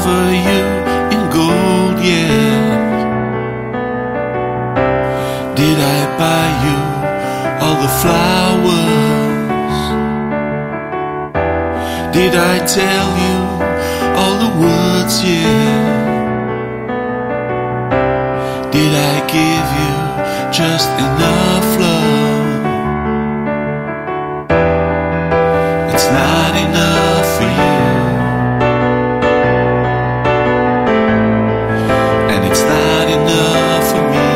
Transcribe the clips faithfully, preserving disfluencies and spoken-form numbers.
offer you in gold yet? Did I buy you all the flowers? Did I tell you all the words yet? Did I give you just enough love? It's not enough for you, and it's not enough for me.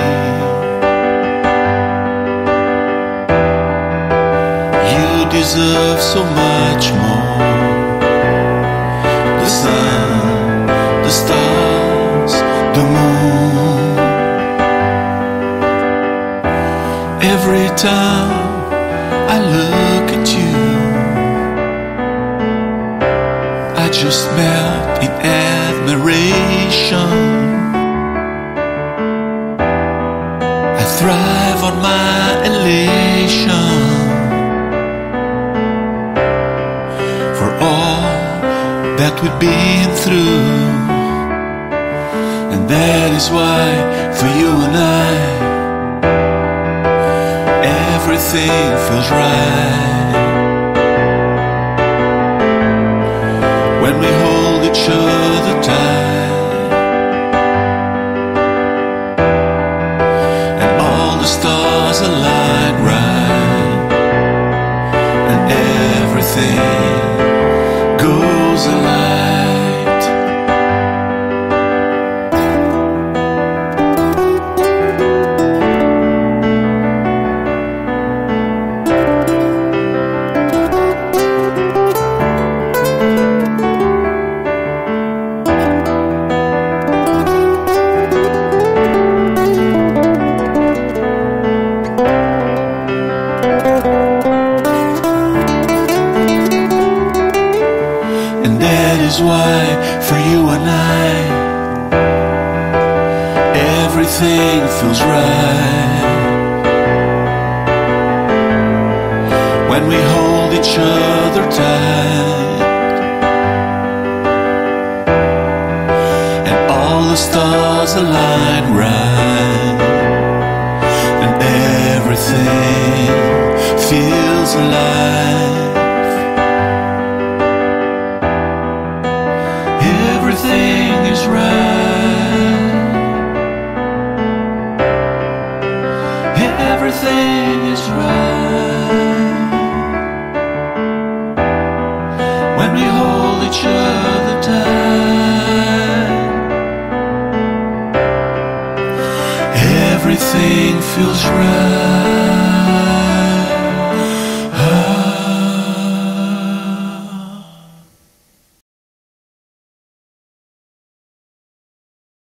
You deserve so much more. The sun, the stars, the moon. Every time I look at you, I just melt in admiration. I thrive on my elation for all that we've been through. And that is why for you and I, everything feels right when we hold each other tight, and all the stars align right, and everything goes alight. That is why for you and I, everything feels right when we hold each other tight, and all the stars align right, and everything feels alive. Everything is right. Everything is right when we hold each other tight. Everything feels right.